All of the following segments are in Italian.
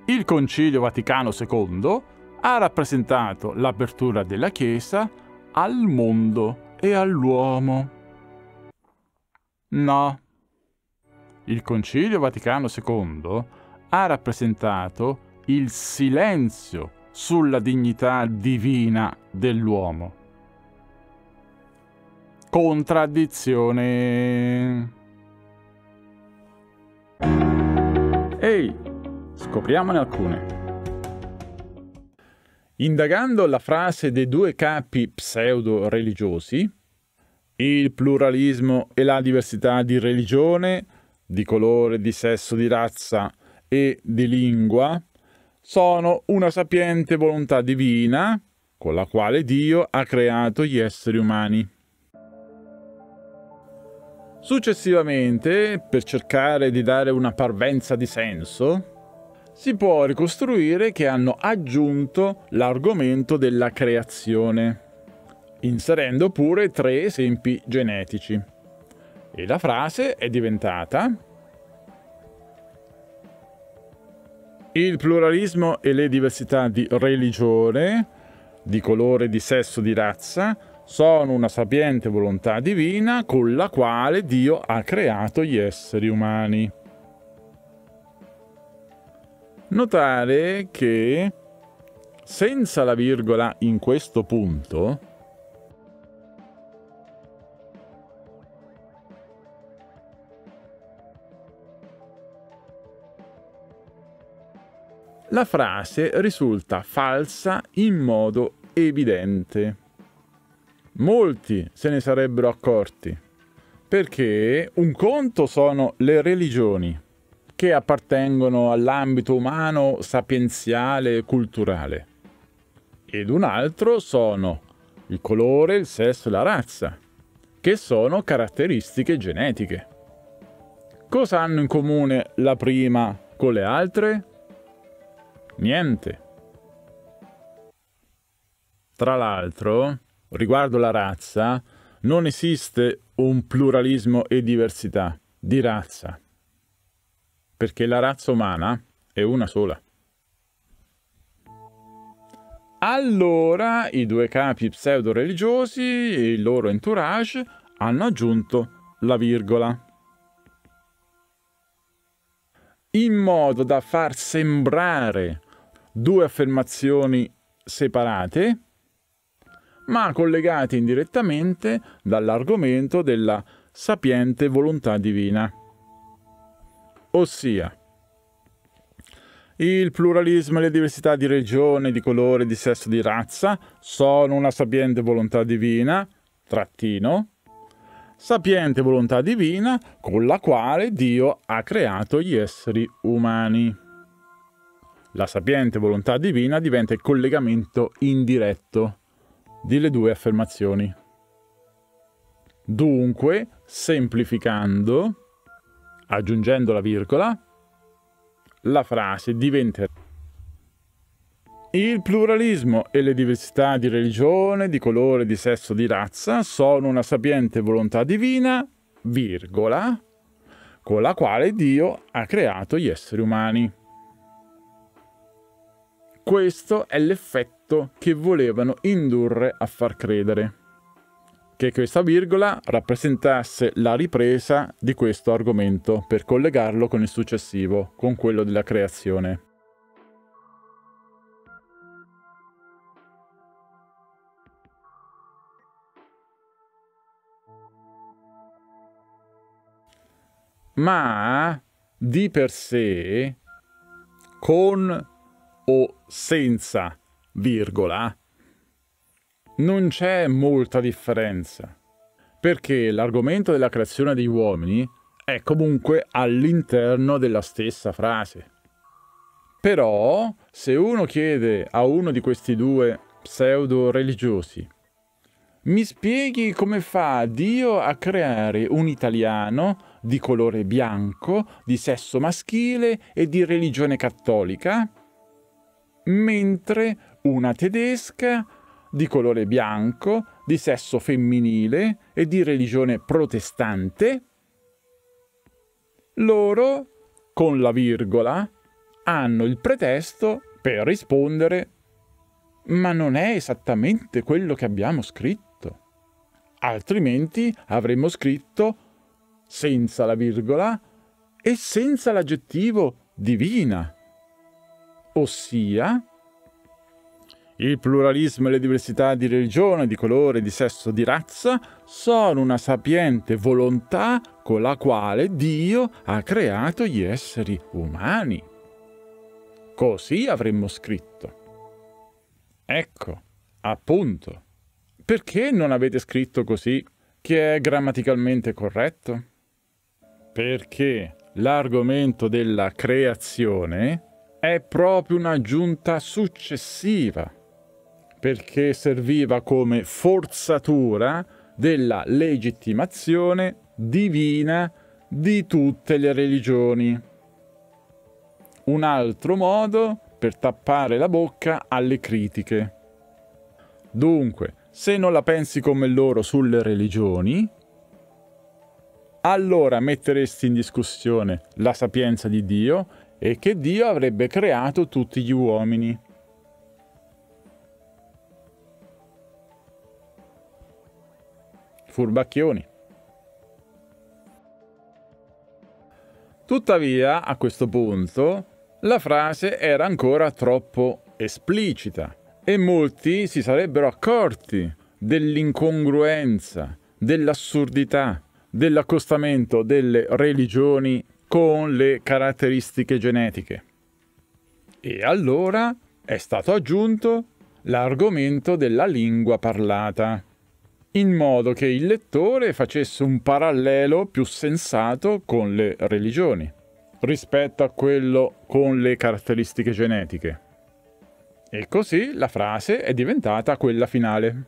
Il Concilio Vaticano II ha rappresentato l'apertura della Chiesa al mondo e all'uomo. No. Il Concilio Vaticano II ha rappresentato il silenzio sulla dignità divina dell'uomo. Contraddizione. Ehi, scopriamone alcune. Indagando la frase dei due capi pseudo-religiosi, il pluralismo e la diversità di religione, di colore, di sesso, di razza e di lingua, sono una sapiente volontà divina con la quale Dio ha creato gli esseri umani. Successivamente, per cercare di dare una parvenza di senso, si può ricostruire che hanno aggiunto l'argomento della creazione, inserendo pure 3 esempi genetici. E la frase è diventata: il pluralismo e le diversità di religione, di colore, di sesso, di razza sono una sapiente volontà divina con la quale Dio ha creato gli esseri umani. Notare che senza la virgola in questo punto la frase risulta falsa in modo evidente. Molti se ne sarebbero accorti, perché un conto sono le religioni, che appartengono all'ambito umano sapienziale e culturale, ed un altro sono il colore, il sesso e la razza, che sono caratteristiche genetiche. Cosa hanno in comune la prima con le altre? Niente. Tra l'altro, riguardo la razza, non esiste un pluralismo e diversità di razza, perché la razza umana è una sola. Allora i due capi pseudo-religiosi e il loro entourage hanno aggiunto la virgola, in modo da far sembrare 2 affermazioni separate, ma collegate indirettamente dall'argomento della sapiente volontà divina. Ossia, il pluralismo e le diversità di religione, di colore, di sesso, di razza sono una sapiente volontà divina, sapiente volontà divina con la quale Dio ha creato gli esseri umani. La sapiente volontà divina diventa il collegamento indiretto delle 2 affermazioni. Dunque, semplificando, aggiungendo la virgola, la frase diventerà: il pluralismo e le diversità di religione, di colore, di sesso, di razza sono una sapiente volontà divina, virgola, con la quale Dio ha creato gli esseri umani. Questo è l'effetto che volevano indurre a far credere, che questa virgola rappresentasse la ripresa di questo argomento per collegarlo con il successivo, con quello della creazione. Ma di per sé, con o senza virgola, non c'è molta differenza, perché l'argomento della creazione degli uomini è comunque all'interno della stessa frase. Però, se uno chiede a uno di questi 2 pseudo-religiosi: mi spieghi come fa Dio a creare un italiano di colore bianco, di sesso maschile e di religione cattolica, mentre una tedesca di colore bianco, di sesso femminile e di religione protestante? Loro, con la virgola, hanno il pretesto per rispondere: ma non è esattamente quello che abbiamo scritto. Altrimenti avremmo scritto senza la virgola e senza l'aggettivo divina. Ossia, il pluralismo e le diversità di religione, di colore, di sesso, di razza sono una sapiente volontà con la quale Dio ha creato gli esseri umani. Così avremmo scritto. Ecco, appunto. Perché non avete scritto così, che è grammaticalmente corretto? Perché l'argomento della creazione è proprio un'aggiunta successiva, perché serviva come forzatura della legittimazione divina di tutte le religioni. Un altro modo per tappare la bocca alle critiche. Dunque, se non la pensi come loro sulle religioni, allora metteresti in discussione la sapienza di Dio e che Dio avrebbe creato tutti gli uomini. Furbacchioni. Tuttavia, a questo punto, la frase era ancora troppo esplicita e molti si sarebbero accorti dell'incongruenza, dell'assurdità, dell'accostamento delle religioni con le caratteristiche genetiche. E allora è stato aggiunto l'argomento della lingua parlata, in modo che il lettore facesse un parallelo più sensato con le religioni, rispetto a quello con le caratteristiche genetiche. E così la frase è diventata quella finale.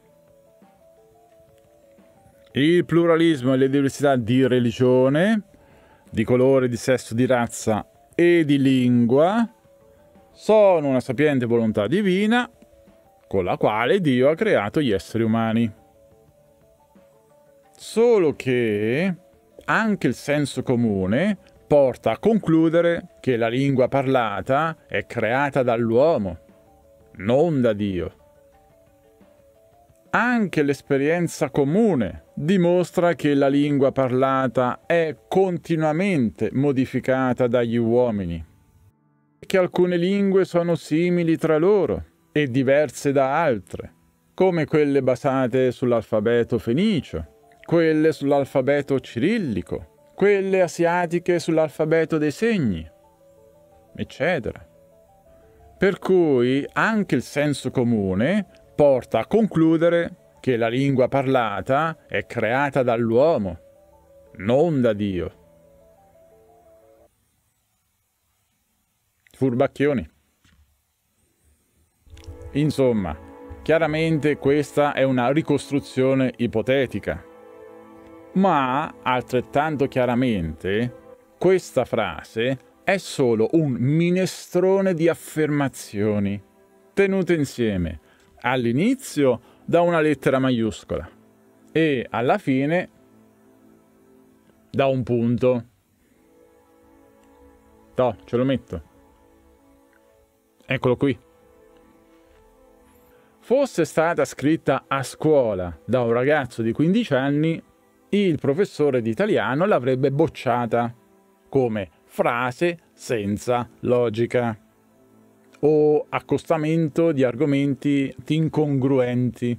Il pluralismo e le diversità di religione, di colore, di sesso, di razza e di lingua sono una sapiente volontà divina con la quale Dio ha creato gli esseri umani. Solo che anche il senso comune porta a concludere che la lingua parlata è creata dall'uomo, non da Dio. Anche l'esperienza comune dimostra che la lingua parlata è continuamente modificata dagli uomini, che alcune lingue sono simili tra loro e diverse da altre, come quelle basate sull'alfabeto fenicio, quelle sull'alfabeto cirillico, quelle asiatiche sull'alfabeto dei segni, eccetera. Per cui anche il senso comune porta a concludere che la lingua parlata è creata dall'uomo, non da Dio. Furbacchioni. Insomma, chiaramente questa è una ricostruzione ipotetica. Ma, altrettanto chiaramente, questa frase è solo un minestrone di affermazioni, tenute insieme all'inizio da una lettera maiuscola e alla fine da un punto. No, ce lo metto. Eccolo qui. Fosse stata scritta a scuola da un ragazzo di 15 anni, il professore di italiano l'avrebbe bocciata come frase senza logica o accostamento di argomenti incongruenti.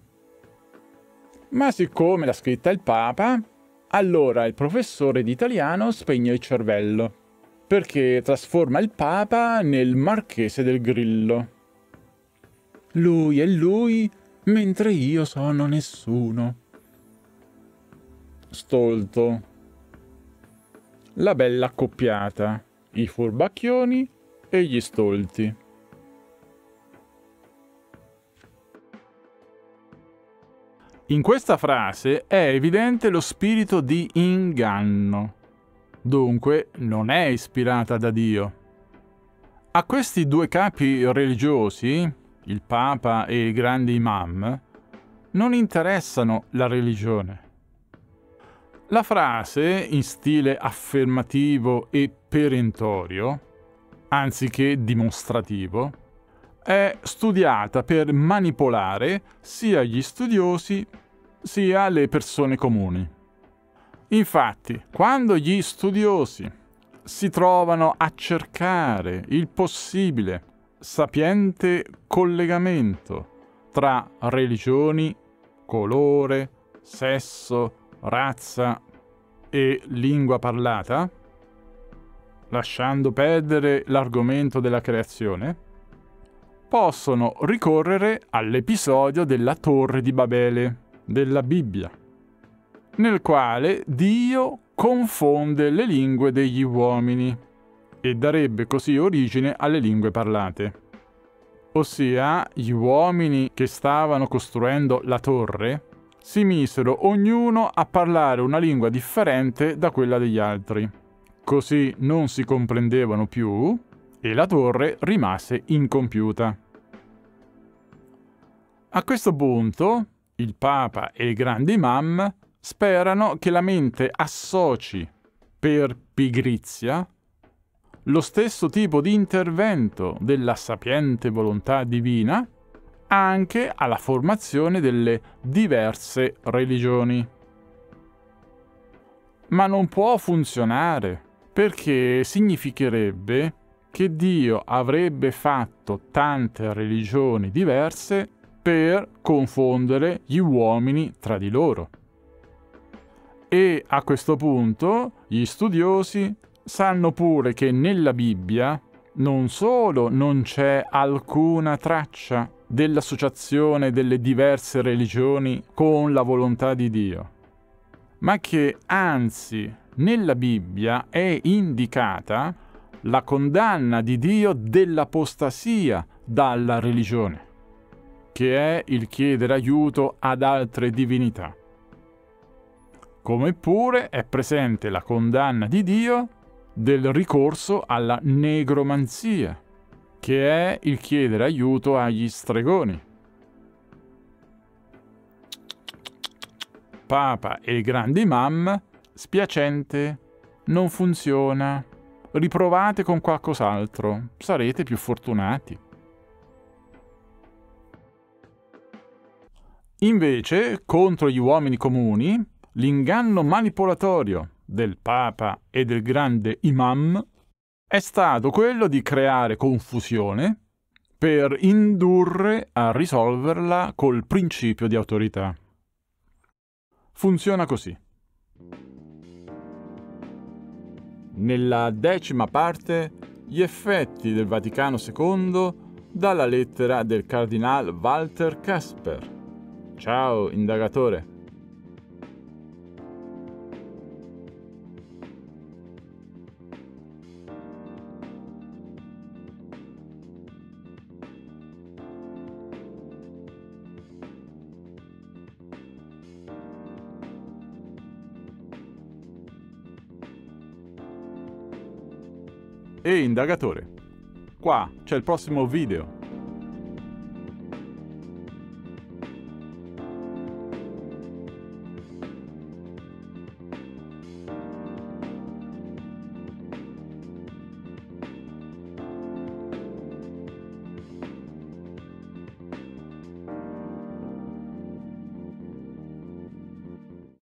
Ma siccome l'ha scritta il Papa, allora il professore di italiano spegne il cervello, perché trasforma il Papa nel Marchese del Grillo. Lui è lui, mentre io sono nessuno. Stolto. La bella accoppiata, i furbacchioni e gli stolti. In questa frase è evidente lo spirito di inganno. Dunque non è ispirata da Dio. A questi due capi religiosi, il Papa e i grandi imam, non interessano la religione. La frase, in stile affermativo e perentorio, anziché dimostrativo, è studiata per manipolare sia gli studiosi sia le persone comuni. Infatti, quando gli studiosi si trovano a cercare il possibile sapiente collegamento tra religioni, colore, sesso, razza e lingua parlata, lasciando perdere l'argomento della creazione, possono ricorrere all'episodio della Torre di Babele della Bibbia, nel quale Dio confonde le lingue degli uomini e darebbe così origine alle lingue parlate. Ossia, gli uomini che stavano costruendo la torre si misero ognuno a parlare una lingua differente da quella degli altri. Così non si comprendevano più e la torre rimase incompiuta. A questo punto, il Papa e il grande imam sperano che la mente associ, per pigrizia, lo stesso tipo di intervento della sapiente volontà divina anche alla formazione delle diverse religioni. Ma non può funzionare, perché significherebbe che Dio avrebbe fatto tante religioni diverse per confondere gli uomini tra di loro. E a questo punto gli studiosi sanno pure che nella Bibbia non solo non c'è alcuna traccia dell'associazione delle diverse religioni con la volontà di Dio, ma che anzi nella Bibbia è indicata la condanna di Dio dell'apostasia dalla religione, che è il chiedere aiuto ad altre divinità. Come pure è presente la condanna di Dio del ricorso alla negromanzia, che è il chiedere aiuto agli stregoni. Papa e il grande imam, spiacente, non funziona. Riprovate con qualcos'altro, sarete più fortunati. Invece, contro gli uomini comuni, l'inganno manipolatorio del Papa e del grande imam è stato quello di creare confusione per indurre a risolverla col principio di autorità. Funziona così. Nella 10ª parte, gli effetti del Vaticano II dalla lettera del cardinal Walter Kasper. Ciao, indagatore. Ehi, indagatore, qua c'è il prossimo video.